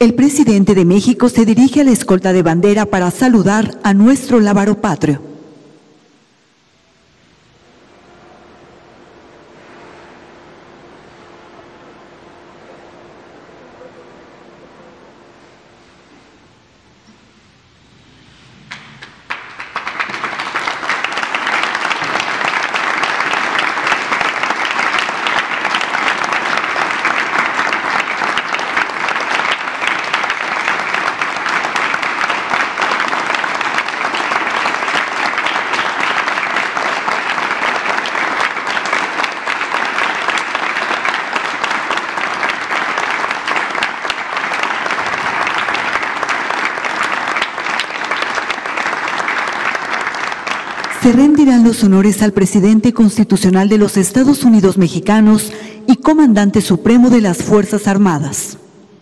El presidente de México se dirige a la escolta de bandera para saludar a nuestro lábaro patrio. Se rendirán los honores al presidente constitucional de los Estados Unidos mexicanos y comandante supremo de las Fuerzas Armadas.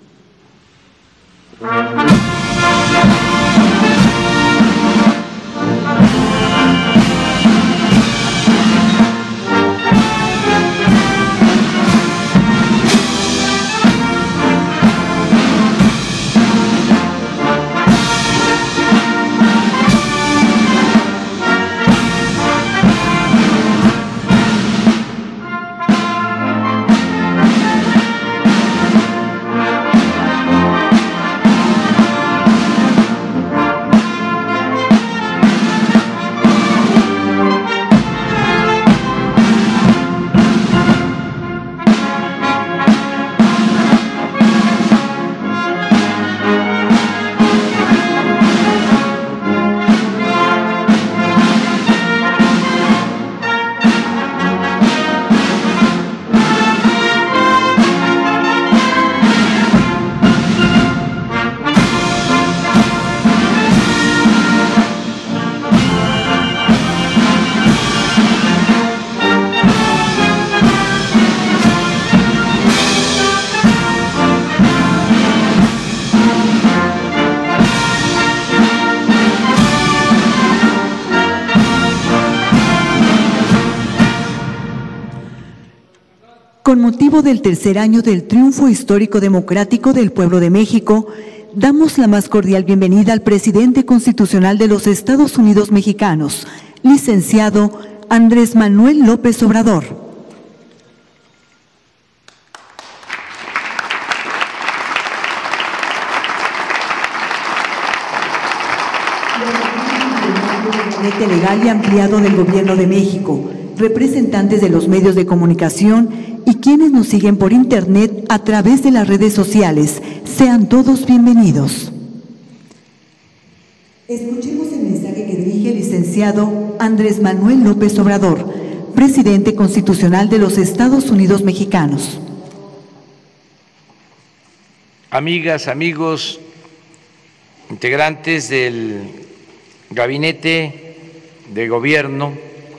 Con motivo del tercer año del triunfo histórico democrático del pueblo de México, damos la más cordial bienvenida al presidente constitucional de los Estados Unidos mexicanos, licenciado Andrés Manuel López Obrador. Gabinete legal y ampliado del Gobierno de México, representantes de los medios de comunicación y quienes nos siguen por internet a través de las redes sociales, sean todos bienvenidos. Escuchemos el mensaje que dirige el licenciado Andrés Manuel López Obrador, presidente constitucional de los Estados Unidos mexicanos. Amigas, amigos, integrantes del Gabinete de Gobierno,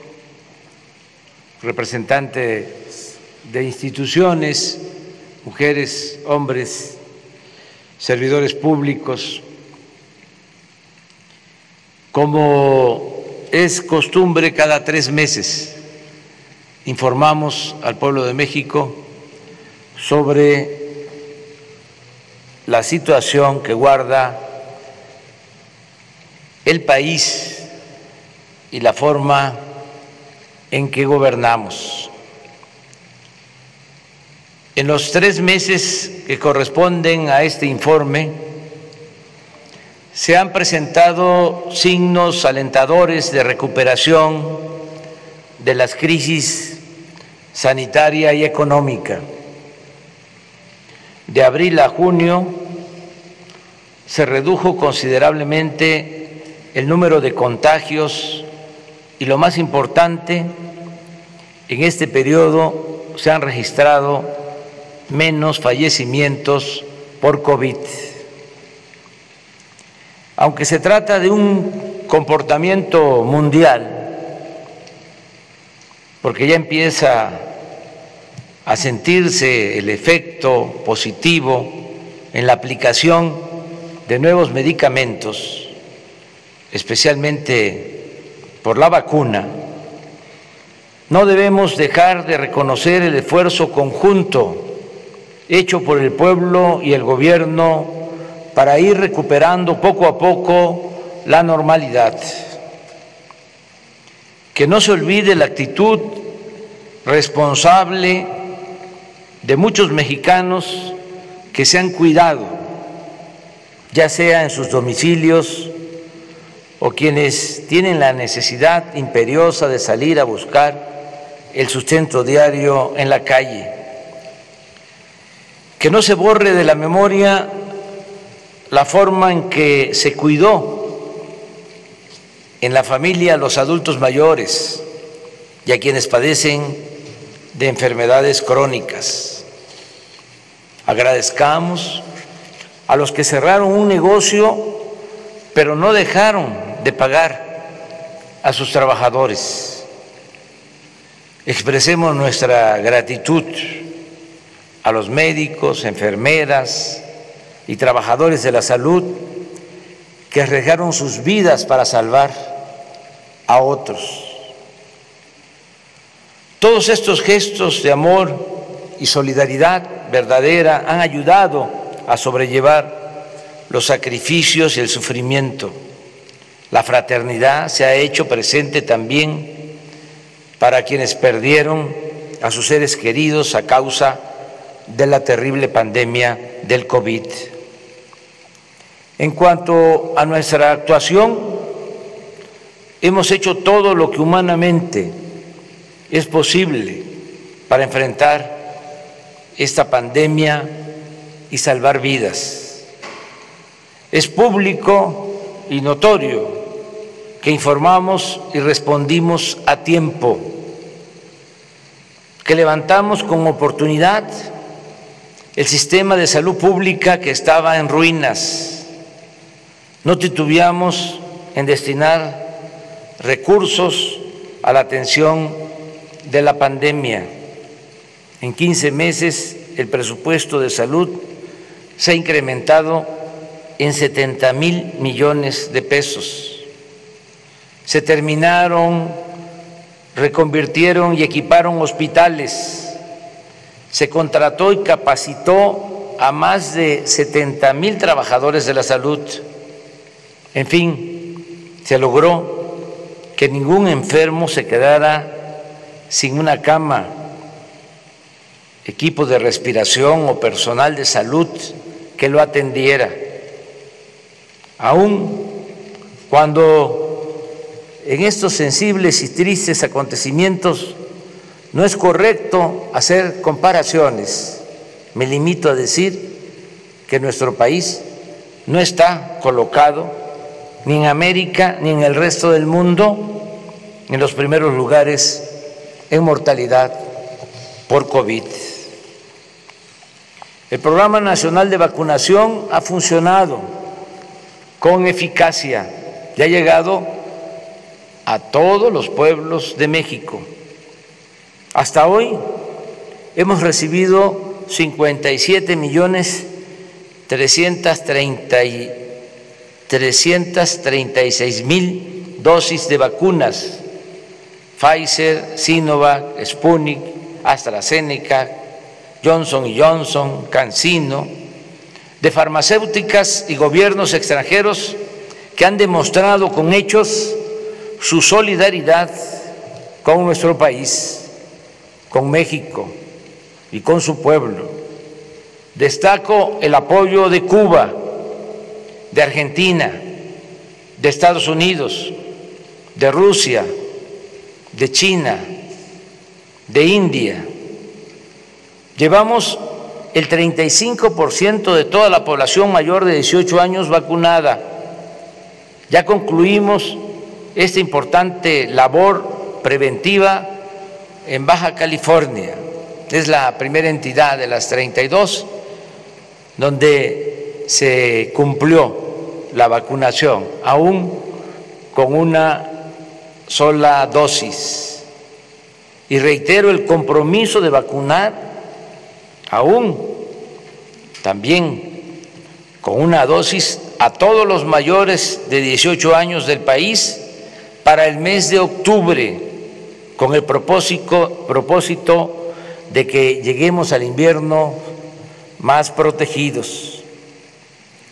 representantes de instituciones, mujeres, hombres, servidores públicos. Como es costumbre, cada 3 meses informamos al pueblo de México sobre la situación que guarda el país y la forma en que gobernamos. En los 3 meses que corresponden a este informe, se han presentado signos alentadores de recuperación de las crisis sanitaria y económica. De abril a junio se redujo considerablemente el número de contagios y, lo más importante, en este periodo se han registrado menos fallecimientos por COVID. Aunque se trata de un comportamiento mundial, porque ya empieza a sentirse el efecto positivo en la aplicación de nuevos medicamentos, especialmente por la vacuna, no debemos dejar de reconocer el esfuerzo conjunto hecho por el pueblo y el gobierno para ir recuperando poco a poco la normalidad. Que no se olvide la actitud responsable de muchos mexicanos que se han cuidado, ya sea en sus domicilios o quienes tienen la necesidad imperiosa de salir a buscar el sustento diario en la calle. Que no se borre de la memoria la forma en que se cuidó en la familia a los adultos mayores y a quienes padecen de enfermedades crónicas. Agradezcamos a los que cerraron un negocio pero no dejaron de pagar a sus trabajadores. Expresemos nuestra gratitud a los médicos, enfermeras y trabajadores de la salud que arriesgaron sus vidas para salvar a otros. Todos estos gestos de amor y solidaridad verdadera han ayudado a sobrellevar los sacrificios y el sufrimiento. La fraternidad se ha hecho presente también para quienes perdieron a sus seres queridos a causa de la terrible pandemia del COVID. En cuanto a nuestra actuación, hemos hecho todo lo que humanamente es posible para enfrentar esta pandemia y salvar vidas. Es público y notorio que informamos y respondimos a tiempo, que levantamos con oportunidad el sistema de salud pública que estaba en ruinas. No titubeamos en destinar recursos a la atención de la pandemia. En 15 meses el presupuesto de salud se ha incrementado en 70,000 millones de pesos. Se terminaron, reconvirtieron y equiparon hospitales. Se contrató y capacitó a más de 70,000 trabajadores de la salud. En fin, se logró que ningún enfermo se quedara sin una cama, equipo de respiración o personal de salud que lo atendiera. Aún cuando en estos sensibles y tristes acontecimientos no es correcto hacer comparaciones, me limito a decir que nuestro país no está colocado ni en América ni en el resto del mundo en los primeros lugares en mortalidad por COVID. El Programa Nacional de Vacunación ha funcionado con eficacia y ha llegado a todos los pueblos de México. Hasta hoy hemos recibido 57,336,000 dosis de vacunas, Pfizer, Sinovac, Sputnik, AstraZeneca, Johnson & Johnson, CanSino, de farmacéuticas y gobiernos extranjeros que han demostrado con hechos su solidaridad con nuestro país, con México y con su pueblo. Destaco el apoyo de Cuba, de Argentina, de Estados Unidos, de Rusia, de China, de India. Llevamos el 35% de toda la población mayor de 18 años vacunada. Ya concluimos esta importante labor preventiva en Baja California. Es la primera entidad de las 32 donde se cumplió la vacunación, aún con una sola dosis. Y reitero el compromiso de vacunar aún también con una dosis a todos los mayores de 18 años del país para el mes de octubre, con el propósito de que lleguemos al invierno más protegidos.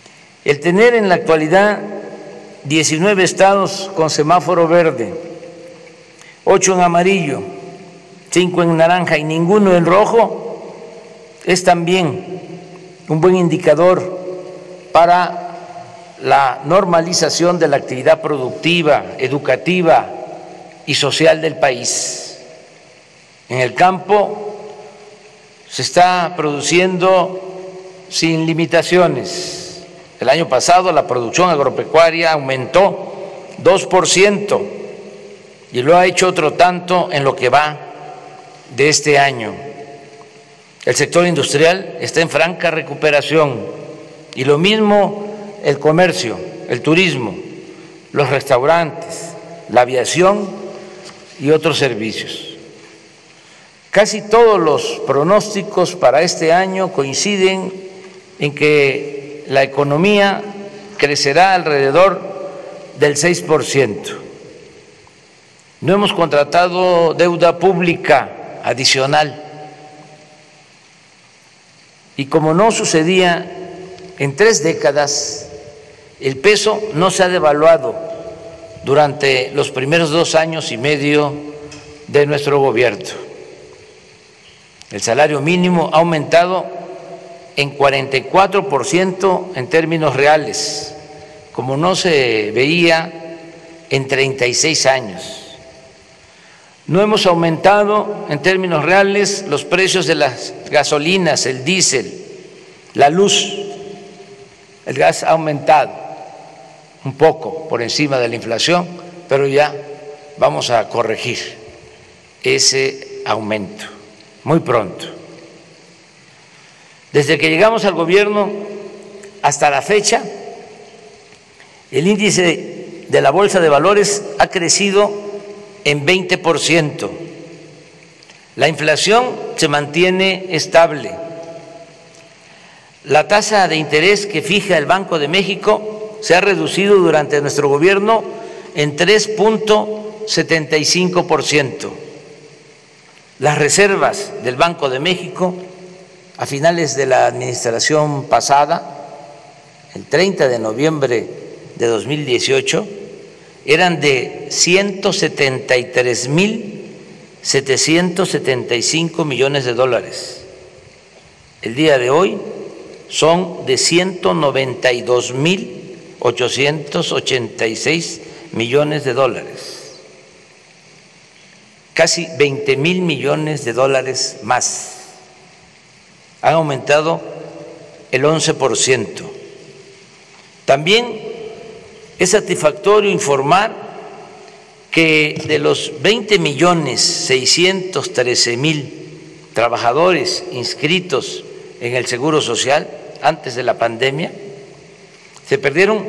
El tener en la actualidad 19 estados con semáforo verde, 8 en amarillo, 5 en naranja y ninguno en rojo, es también un buen indicador para la normalización de la actividad productiva, educativa y social del país. En el campo se está produciendo sin limitaciones. El año pasado la producción agropecuaria aumentó 2% y lo ha hecho otro tanto en lo que va de este año. El sector industrial está en franca recuperación y lo mismo el comercio, el turismo, los restaurantes, la aviación y otros servicios. Casi todos los pronósticos para este año coinciden en que la economía crecerá alrededor del 6%. No hemos contratado deuda pública adicional. Y como no sucedía en 3 décadas, el peso no se ha devaluado durante los primeros 2 años y medio de nuestro gobierno. El salario mínimo ha aumentado en 44% en términos reales, como no se veía en 36 años. No hemos aumentado en términos reales los precios de las gasolinas, el diésel, la luz. El gas ha aumentado un poco por encima de la inflación, pero ya vamos a corregir ese aumento muy pronto. Desde que llegamos al gobierno hasta la fecha, el índice de la Bolsa de Valores ha crecido en 20%. La inflación se mantiene estable. La tasa de interés que fija el Banco de México se ha reducido durante nuestro gobierno en 3.75%. Las reservas del Banco de México a finales de la administración pasada, el 30 de noviembre de 2018, eran de 173.775 millones de dólares. El día de hoy son de 192.886 millones de dólares, casi 20.000 millones de dólares más. Han aumentado el 11%. También es satisfactorio informar que de los 20.613.000 trabajadores inscritos en el Seguro Social antes de la pandemia, se perdieron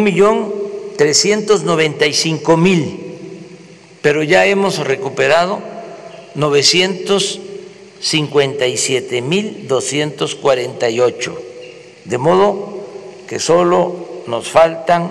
1.395.000, pero ya hemos recuperado 957.248, de modo que solo nos faltan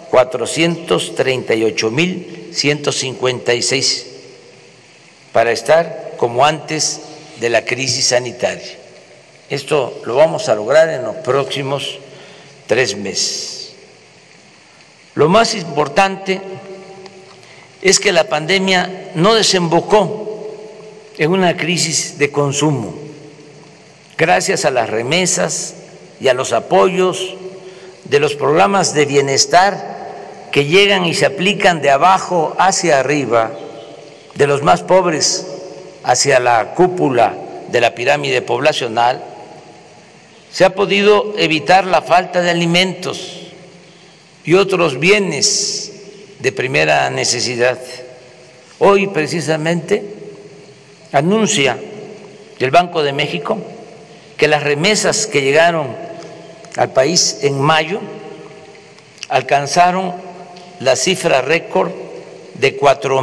438.156 para estar como antes de la crisis sanitaria. Esto lo vamos a lograr en los próximos 3 meses. Lo más importante es que la pandemia no desembocó en una crisis de consumo. Gracias a las remesas y a los apoyos de los programas de bienestar que llegan y se aplican de abajo hacia arriba, de los más pobres hacia la cúpula de la pirámide poblacional, se ha podido evitar la falta de alimentos y otros bienes de primera necesidad. Hoy precisamente anuncia el Banco de México que las remesas que llegaron al país en mayo alcanzaron la cifra récord de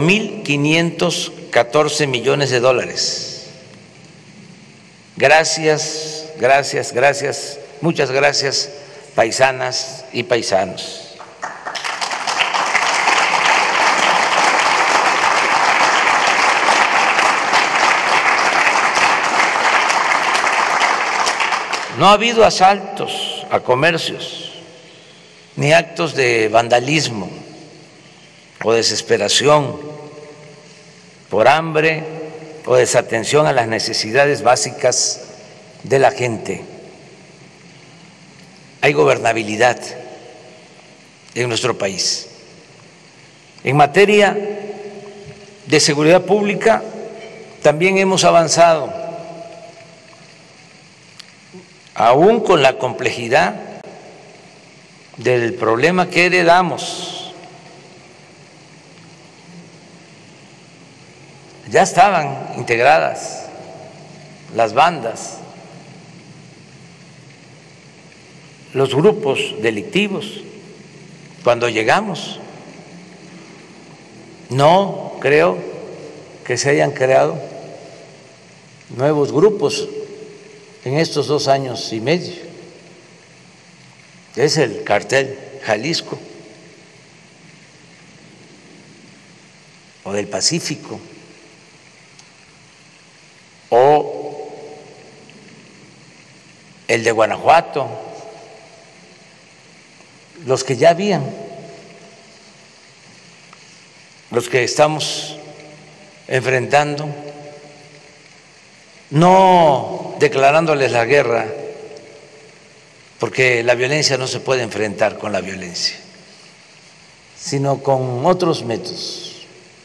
4.514 millones de dólares. Gracias, gracias, gracias, muchas gracias, paisanas y paisanos. No ha habido asaltos a comercios, ni actos de vandalismo o desesperación por hambre o desatención a las necesidades básicas de la gente. Hay gobernabilidad en nuestro país. En materia de seguridad pública también hemos avanzado, aún con la complejidad del problema que heredamos. Ya estaban integradas las bandas, los grupos delictivos cuando llegamos. No creo que se hayan creado nuevos grupos en estos 2 años y medio. Es el Cártel Jalisco o del Pacífico o el de Guanajuato, los que ya habían, los que estamos enfrentando, no declarándoles la guerra, porque la violencia no se puede enfrentar con la violencia, sino con otros métodos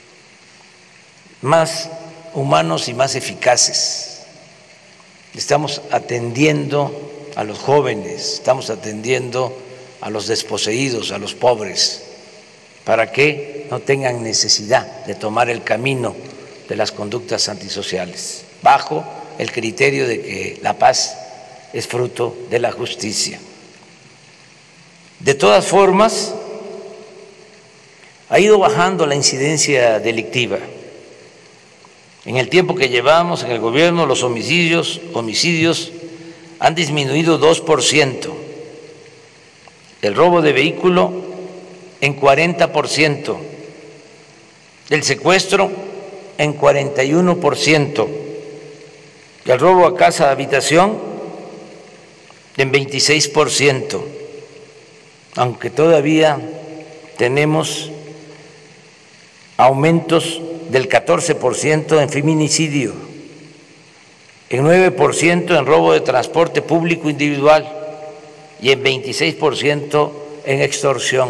más humanos y más eficaces. Estamos atendiendo a los jóvenes, estamos atendiendo a los desposeídos, a los pobres, para que no tengan necesidad de tomar el camino de las conductas antisociales, bajo el criterio de que la paz es fruto de la justicia. De todas formas, ha ido bajando la incidencia delictiva. En el tiempo que llevamos en el gobierno, los homicidios han disminuido 2%, el robo de vehículo en 40%, el secuestro en 41%, y el robo a casa de habitación en 26%, aunque todavía tenemos aumentos del 14% en feminicidio, en 9% en robo de transporte público individual y en 26% en extorsión.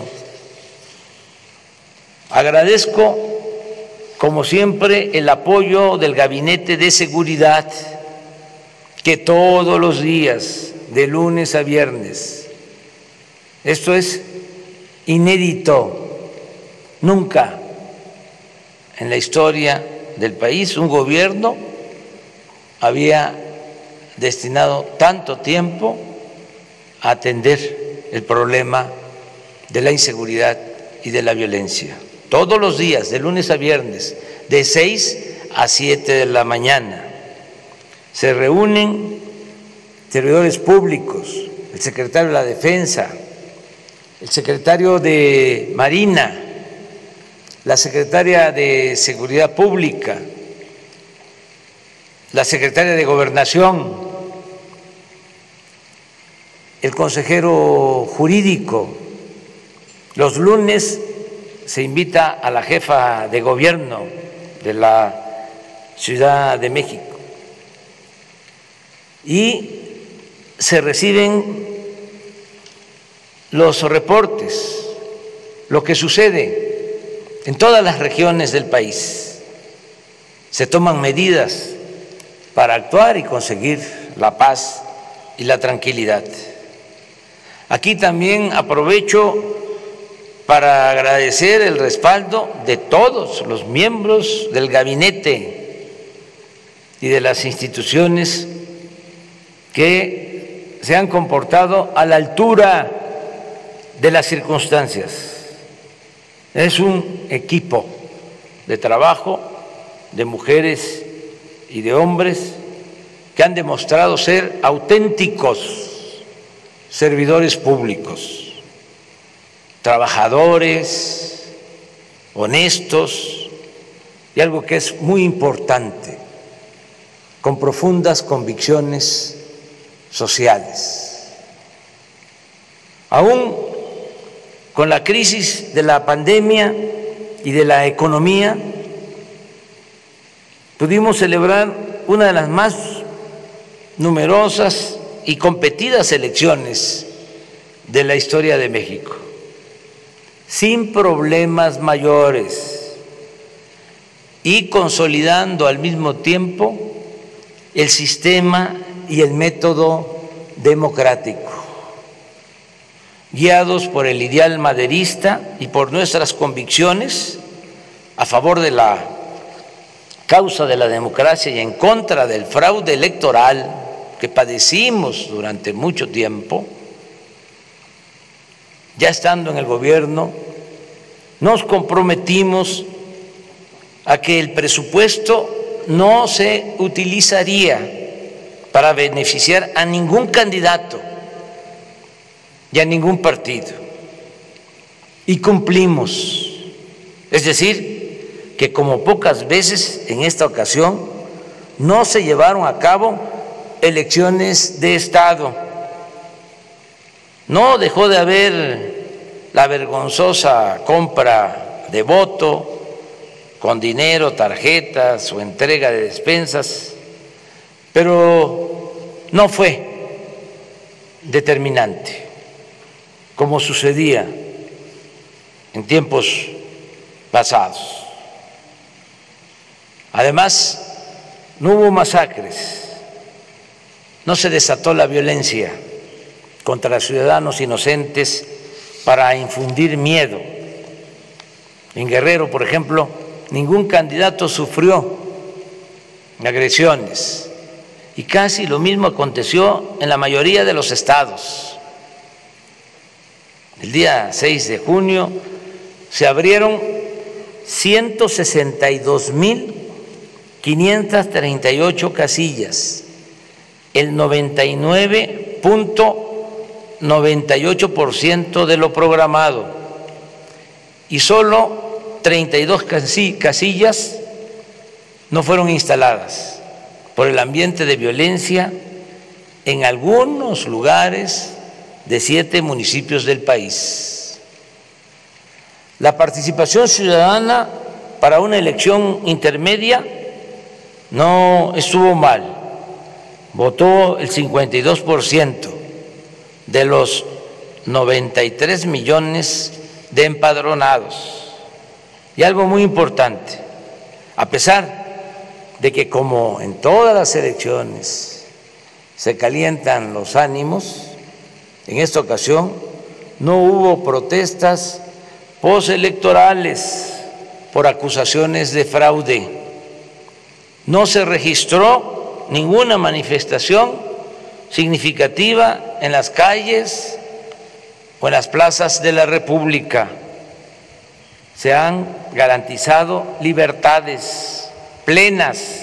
Agradezco, como siempre, el apoyo del Gabinete de Seguridad, que todos los días, de lunes a viernes, esto es inédito, nunca en la historia del país un gobierno había destinado tanto tiempo a atender el problema de la inseguridad y de la violencia. Todos los días, de lunes a viernes, de 6 a 7 de la mañana, se reúnen servidores públicos, el secretario de la Defensa, el secretario de Marina, la secretaria de Seguridad Pública, la secretaria de Gobernación, el consejero jurídico. Los lunes se invita a la jefa de gobierno de la Ciudad de México y se reciben los reportes, lo que sucede en todas las regiones del país. Se toman medidas para actuar y conseguir la paz y la tranquilidad. Aquí también aprovecho para agradecer el respaldo de todos los miembros del gabinete y de las instituciones que se han comportado a la altura de las circunstancias. Es un equipo de trabajo de mujeres y de hombres que han demostrado ser auténticos servidores públicos, trabajadores, honestos y algo que es muy importante, con profundas convicciones sociales. Aún con la crisis de la pandemia y de la economía, pudimos celebrar una de las más numerosas y competidas elecciones de la historia de México, sin problemas mayores y consolidando al mismo tiempo el sistema y el método democrático, guiados por el ideal maderista y por nuestras convicciones a favor de la causa de la democracia y en contra del fraude electoral que padecimos durante mucho tiempo. Ya estando en el gobierno, nos comprometimos a que el presupuesto no se utilizaría para beneficiar a ningún candidato y a ningún partido. Y cumplimos. Es decir, que como pocas veces en esta ocasión no se llevaron a cabo elecciones de Estado. No dejó de haber la vergonzosa compra de voto con dinero, tarjetas o entrega de despensas, pero no fue determinante, como sucedía en tiempos pasados. Además, no hubo masacres, no se desató la violencia contra ciudadanos inocentes para infundir miedo. En Guerrero, por ejemplo, ningún candidato sufrió agresiones y casi lo mismo aconteció en la mayoría de los estados. El día 6 de junio se abrieron 162.538 casillas, el 99.98% de lo programado, y solo 32 casillas no fueron instaladas por el ambiente de violencia en algunos lugares de 7 municipios del país. La participación ciudadana para una elección intermedia no estuvo mal. Votó el 52% de los 93 millones de empadronados. Y algo muy importante, a pesar de que como en todas las elecciones se calientan los ánimos, en esta ocasión no hubo protestas postelectorales por acusaciones de fraude. No se registró ninguna manifestación significativa en las calles o en las plazas de la República. Se han garantizado libertades plenas,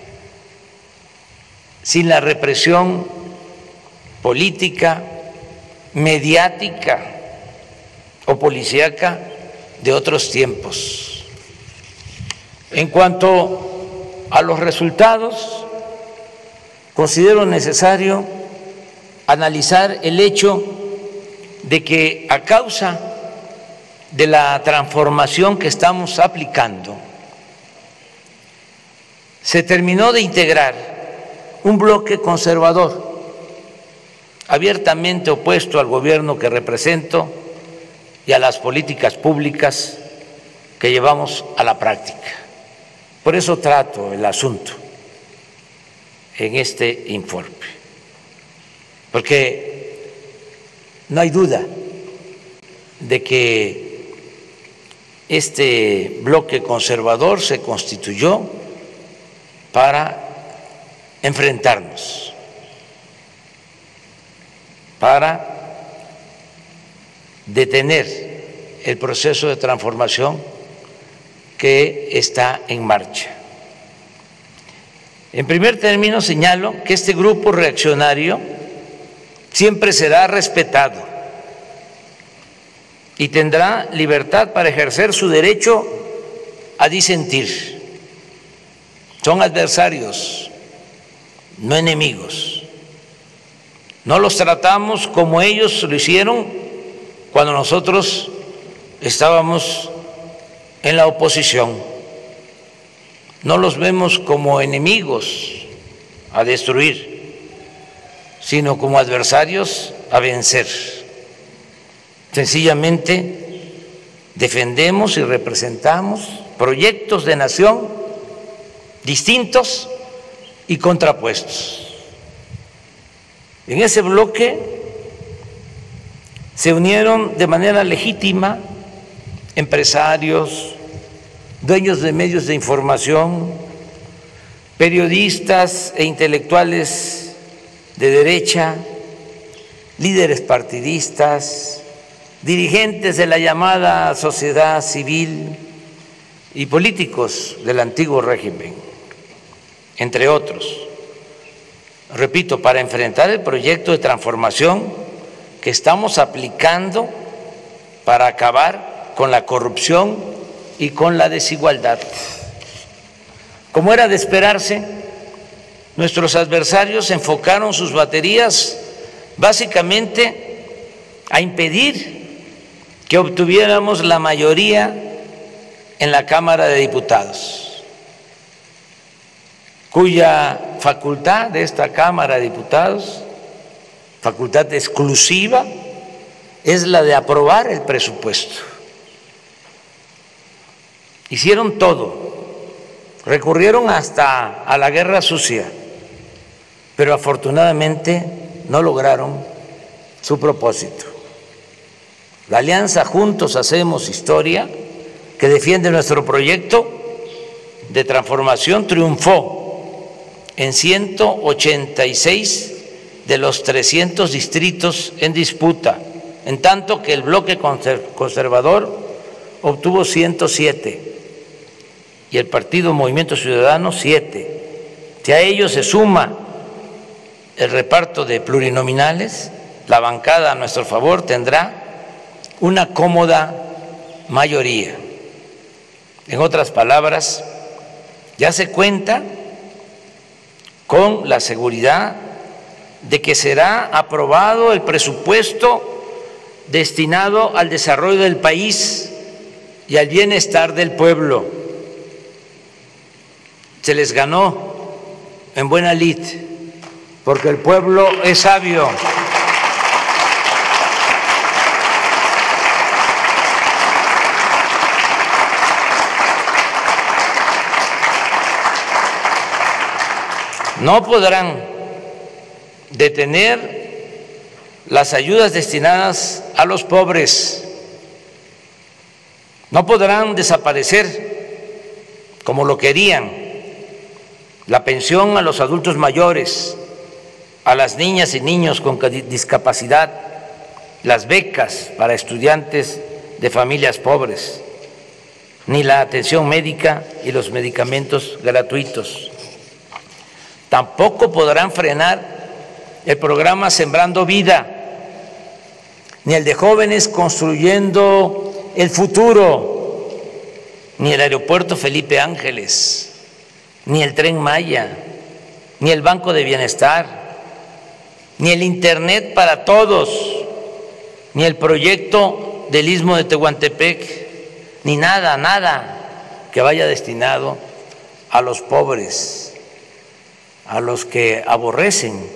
sin la represión política, mediática o policíaca de otros tiempos. En cuanto a los resultados, considero necesario analizar el hecho de que a causa de la transformación que estamos aplicando, se terminó de integrar un bloque conservador, abiertamente opuesto al gobierno que represento y a las políticas públicas que llevamos a la práctica. Por eso trato el asunto en este informe, porque no hay duda de que este bloque conservador se constituyó para enfrentarnos, para detener el proceso de transformación que está en marcha. En primer término, señalo que este grupo reaccionario siempre será respetado y tendrá libertad para ejercer su derecho a disentir. Son adversarios, no enemigos. No los tratamos como ellos lo hicieron cuando nosotros estábamos en la oposición. No los vemos como enemigos a destruir, sino como adversarios a vencer. Sencillamente defendemos y representamos proyectos de nación distintos y contrapuestos. En ese bloque se unieron de manera legítima empresarios, dueños de medios de información, periodistas e intelectuales de derecha, líderes partidistas, dirigentes de la llamada sociedad civil y políticos del antiguo régimen, entre otros. Repito, para enfrentar el proyecto de transformación que estamos aplicando para acabar con la corrupción y con la desigualdad. Como era de esperarse, nuestros adversarios enfocaron sus baterías básicamente a impedir que obtuviéramos la mayoría en la Cámara de Diputados, cuya facultad de esta Cámara de Diputados, facultad exclusiva, es la de aprobar el presupuesto. Hicieron todo, recurrieron hasta a la guerra sucia, pero afortunadamente no lograron su propósito. La alianza Juntos Hacemos Historia, que defiende nuestro proyecto de transformación, triunfó en 186 de los 300 distritos en disputa, en tanto que el bloque conservador obtuvo 107 y el Partido Movimiento Ciudadano 7. Si a ello se suma el reparto de plurinominales, la bancada a nuestro favor tendrá una cómoda mayoría. En otras palabras, ya se cuenta con la seguridad de que será aprobado el presupuesto destinado al desarrollo del país y al bienestar del pueblo. Se les ganó en buena lid, porque el pueblo es sabio. No podrán detener las ayudas destinadas a los pobres, no podrán desaparecer, como lo querían, la pensión a los adultos mayores, a las niñas y niños con discapacidad, las becas para estudiantes de familias pobres, ni la atención médica y los medicamentos gratuitos. Tampoco podrán frenar el programa Sembrando Vida, ni el de jóvenes construyendo el futuro, ni el aeropuerto Felipe Ángeles, ni el Tren Maya, ni el Banco de Bienestar, ni el Internet para todos, ni el proyecto del Istmo de Tehuantepec, ni nada que vaya destinado a los pobres, a los que aborrecen,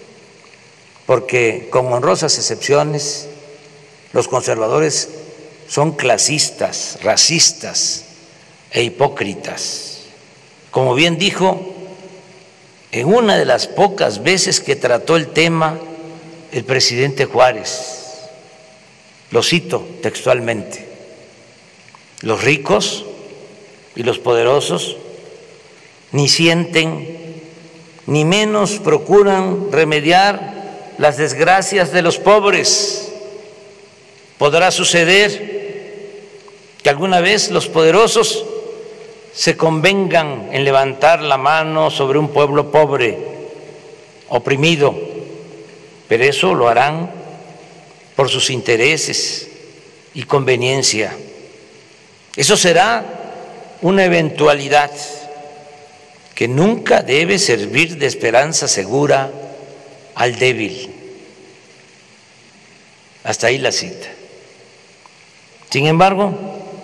porque con honrosas excepciones los conservadores son clasistas, racistas e hipócritas. Como bien dijo en una de las pocas veces que trató el tema el presidente Juárez, lo cito textualmente: los ricos y los poderosos ni sienten ni menos procuran remediar las desgracias de los pobres. Podrá suceder que alguna vez los poderosos se convengan en levantar la mano sobre un pueblo pobre, oprimido, pero eso lo harán por sus intereses y conveniencia. Eso será una eventualidad que nunca debe servir de esperanza segura al débil. Hasta ahí la cita. Sin embargo,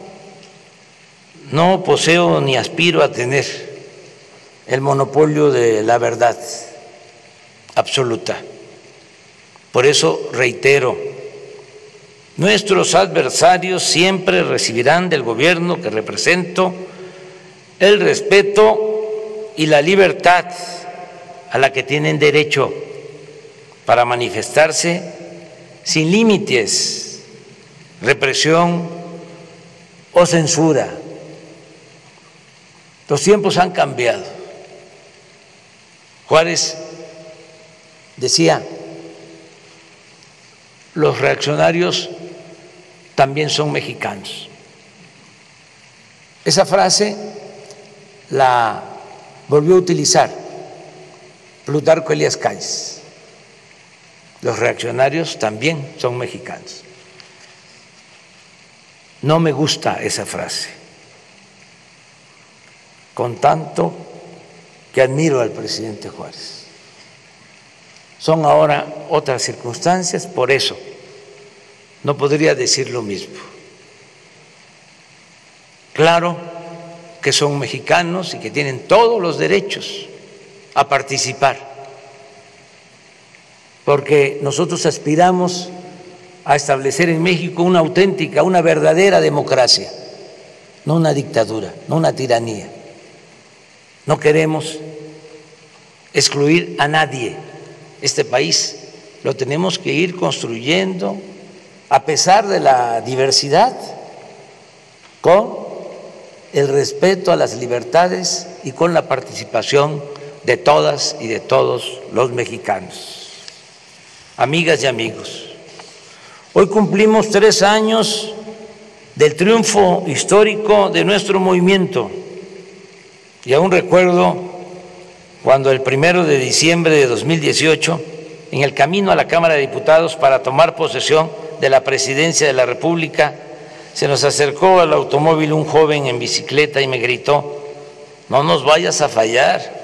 no poseo ni aspiro a tener el monopolio de la verdad absoluta. Por eso reitero, nuestros adversarios siempre recibirán del gobierno que represento el respeto y la libertad a la que tienen derecho para manifestarse sin límites, represión o censura. Los tiempos han cambiado. Juárez decía, los reaccionarios también son mexicanos. Esa frase la volvió a utilizar Plutarco Elías Calles. Los reaccionarios también son mexicanos. No me gusta esa frase, con tanto que admiro al presidente Juárez. Son ahora otras circunstancias, por eso no podría decir lo mismo. Claro que son mexicanos y que tienen todos los derechos a participar, porque nosotros aspiramos a establecer en México una auténtica, una verdadera democracia, no una dictadura, no una tiranía. No queremos excluir a nadie. Este país lo tenemos que ir construyendo a pesar de la diversidad, con el respeto a las libertades y con la participación de todas y de todos los mexicanos. Amigas y amigos, hoy cumplimos 3 años del triunfo histórico de nuestro movimiento y aún recuerdo cuando el 1 de diciembre de 2018, en el camino a la Cámara de Diputados para tomar posesión de la Presidencia de la República, se nos acercó al automóvil un joven en bicicleta y me gritó: no nos vayas a fallar.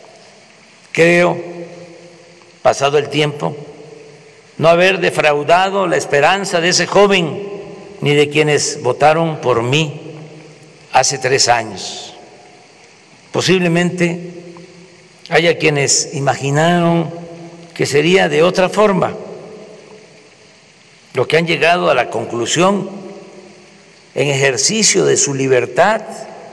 Creo, pasado el tiempo, no haber defraudado la esperanza de ese joven ni de quienes votaron por mí hace 3 años. Posiblemente haya quienes imaginaron que sería de otra forma. Los que han llegado a la conclusión, en ejercicio de su libertad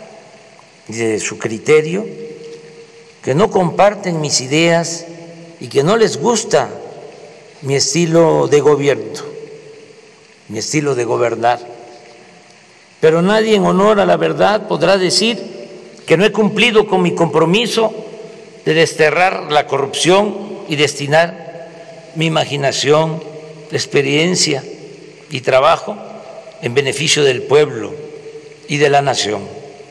y de su criterio, que no comparten mis ideas y que no les gusta mi estilo de gobierno, mi estilo de gobernar. Pero nadie en honor a la verdad podrá decir que no he cumplido con mi compromiso de desterrar la corrupción y destinar mi imaginación, experiencia y trabajo en beneficio del pueblo y de la nación.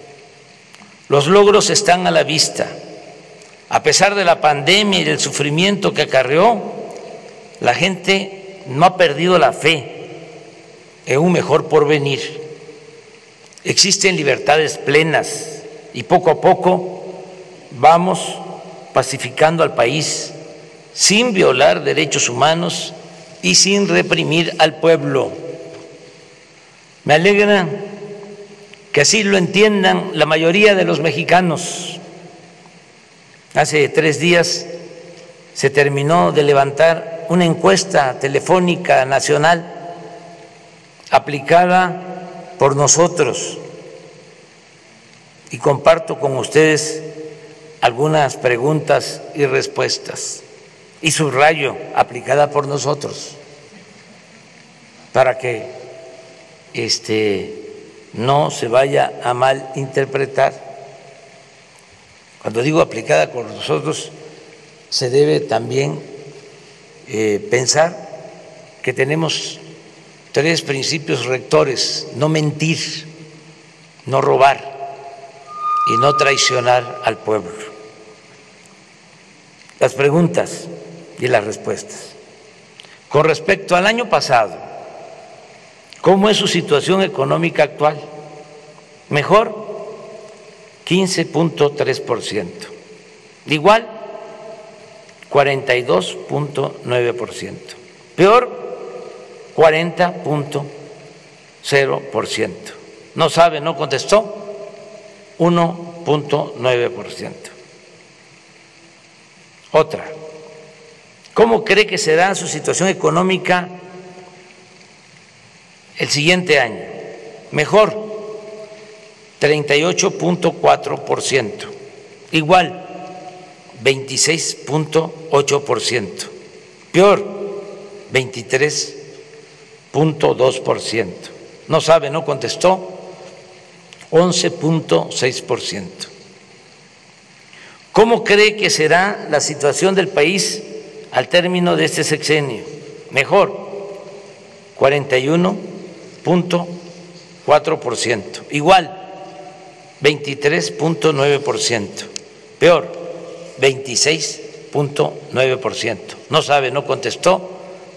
Los logros están a la vista. A pesar de la pandemia y del sufrimiento que acarreó, la gente no ha perdido la fe en un mejor porvenir. Existen libertades plenas y poco a poco vamos pacificando al país sin violar derechos humanos y sin reprimir al pueblo. Me alegra que así lo entiendan la mayoría de los mexicanos. Hace 3 días se terminó de levantar una encuesta telefónica nacional aplicada por nosotros y comparto con ustedes algunas preguntas y respuestas, y subrayo, aplicada por nosotros, para que no se vaya a malinterpretar. Cuando digo aplicada por nosotros, se debe también pensar que tenemos 3 principios rectores: no mentir, no robar y no traicionar al pueblo. Las preguntas y las respuestas. Con respecto al año pasado, ¿cómo es su situación económica actual? Mejor, 15.3%. Igual, 42.9%. Peor, 40.5%. 0%. No sabe, no contestó, 1.9%. Otra, ¿cómo cree que será su situación económica el siguiente año? Mejor, 38.4%. Igual, 26.8%. Peor, 23.2%. No sabe, no contestó, 11.6%. ¿Cómo cree que será la situación del país al término de este sexenio? Mejor, 41.4%. Igual, 23.9%. Peor, 26.9%. No sabe, no contestó,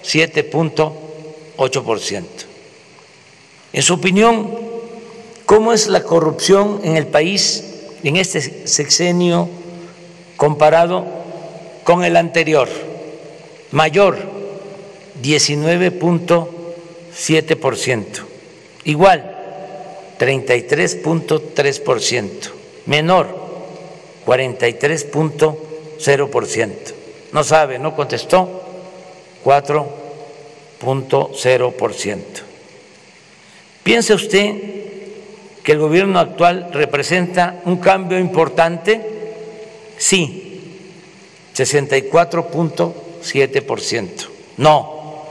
7.8%. En su opinión, ¿cómo es la corrupción en el país en este sexenio comparado con el anterior? Mayor, 19.7%. Igual, 33.3%. Menor, 43.0%. No sabe, no contestó, 4.0%. ¿Piensa usted que el gobierno actual representa un cambio importante? Sí, 64.7%. No,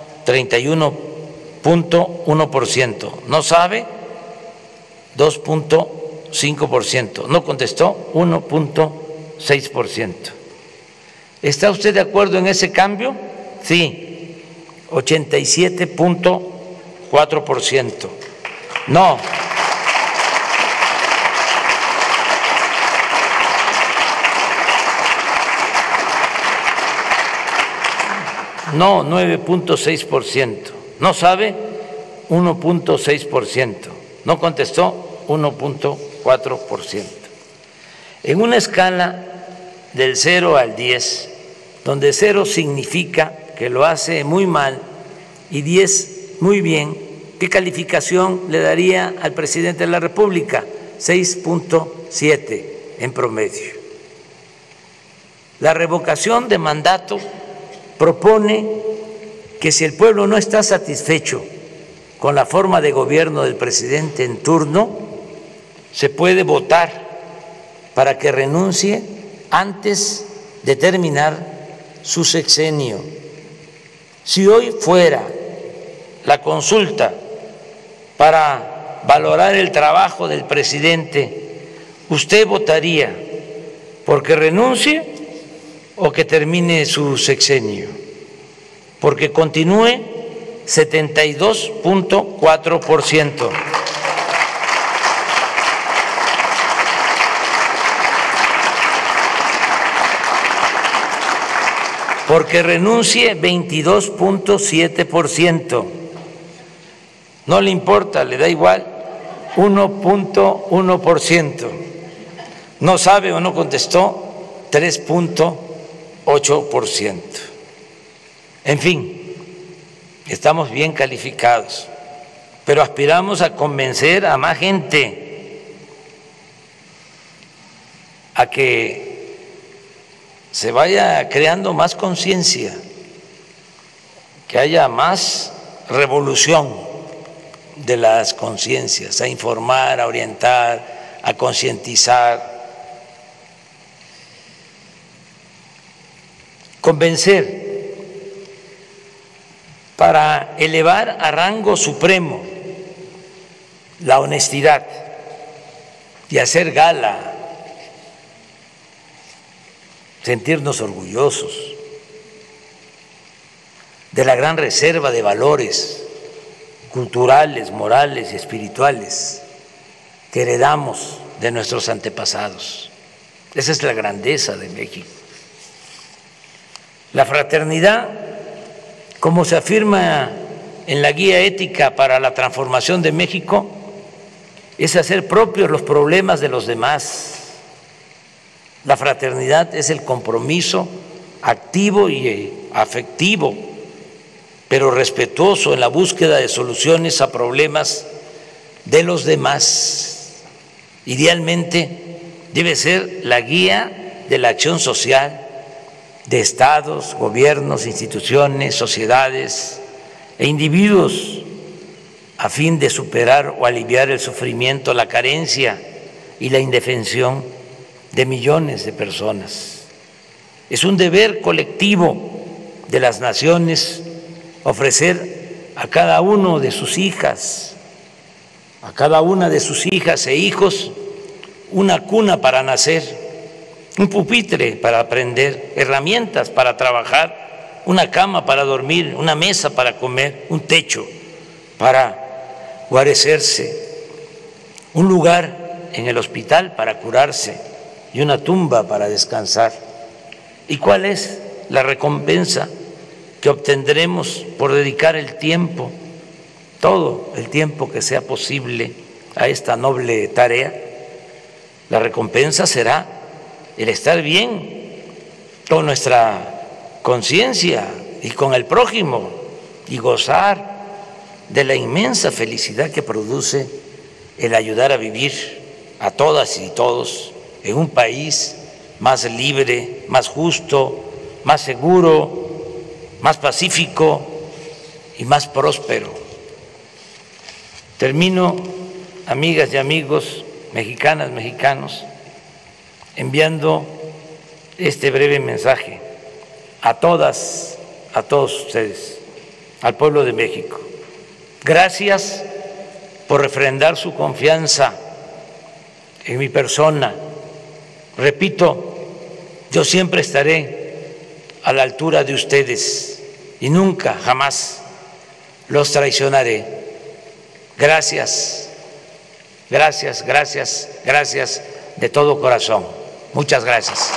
31.1%. No sabe, 2.5%. No contestó, 1.6%. ¿Está usted de acuerdo en ese cambio? Sí, 87.4%. No. No, 9.6%. No sabe, 1.6%. No contestó, 1.4%. En una escala del 0 al 10, donde 0 significa que lo hace muy mal y 10 muy bien, ¿qué calificación le daría al presidente de la República? 6.7 en promedio. La revocación de mandato propone que si el pueblo no está satisfecho con la forma de gobierno del presidente en turno, se puede votar para que renuncie antes de terminar su sexenio. Si hoy fuera la consulta para valorar el trabajo del presidente, ¿usted votaría porque renuncie o que termine su sexenio? Porque continúe, 72.4%. Porque renuncie, 22.7%. No le importa, le da igual, 1.1%. No sabe o no contestó, 3.8%. En fin, estamos bien calificados, pero aspiramos a convencer a más gente a que se vaya creando más conciencia, que haya más revolución de las conciencias, a informar, a orientar, a concientizar, convencer para elevar a rango supremo la honestidad y hacer gala, sentirnos orgullosos de la gran reserva de valores culturales, morales y espirituales que heredamos de nuestros antepasados. Esa es la grandeza de México. La fraternidad, como se afirma en la Guía Ética para la Transformación de México, es hacer propios los problemas de los demás. La fraternidad es el compromiso activo y afectivo, pero respetuoso en la búsqueda de soluciones a problemas de los demás. Idealmente debe ser la guía de la acción social de estados, gobiernos, instituciones, sociedades e individuos a fin de superar o aliviar el sufrimiento, la carencia y la indefensión de millones de personas. Es un deber colectivo de las naciones ofrecer a cada uno de sus hijas, a cada una de sus hijas e hijos, una cuna para nacer, un pupitre para aprender, herramientas para trabajar, una cama para dormir, una mesa para comer, un techo para guarecerse, un lugar en el hospital para curarse y una tumba para descansar. ¿Y cuál es la recompensa que obtendremos por dedicar el tiempo, todo el tiempo que sea posible, a esta noble tarea? La recompensa será el estar bien con nuestra conciencia y con el prójimo y gozar de la inmensa felicidad que produce el ayudar a vivir a todas y todos en un país más libre, más justo, más seguro, más pacífico y más próspero. Termino, amigas y amigos, mexicanas, mexicanos, enviando este breve mensaje a todas, a todos ustedes, al pueblo de México. Gracias por refrendar su confianza en mi persona. Repito, yo siempre estaré a la altura de ustedes y nunca, jamás los traicionaré. Gracias, gracias, gracias, gracias de todo corazón. Muchas gracias.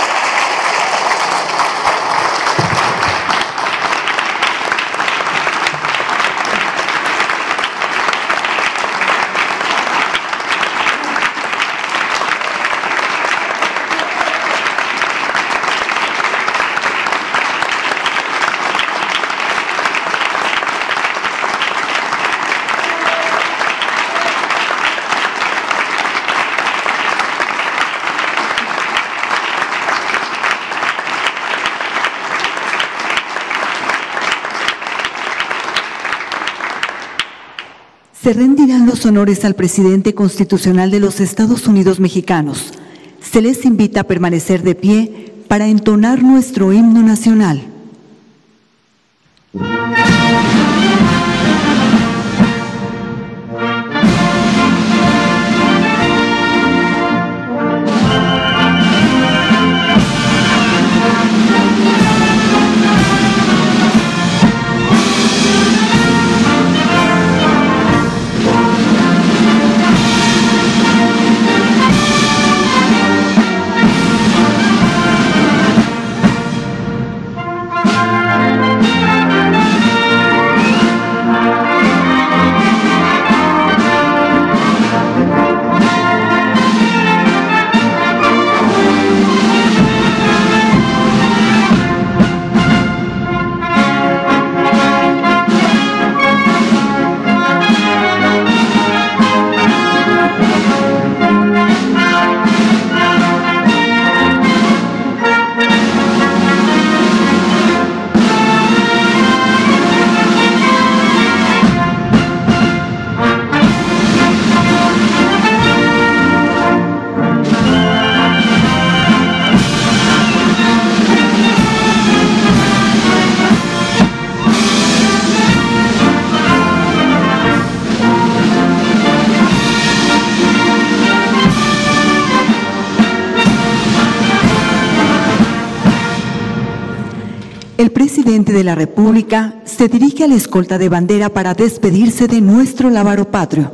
Se rendirán los honores al presidente constitucional de los Estados Unidos mexicanos. Se les invita a permanecer de pie para entonar nuestro himno nacional. El presidente de la República se dirige a la escolta de bandera para despedirse de nuestro lábaro patrio.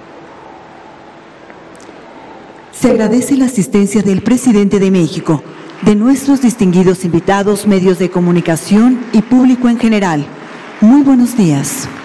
Se agradece la asistencia del presidente de México, de nuestros distinguidos invitados, medios de comunicación y público en general. Muy buenos días.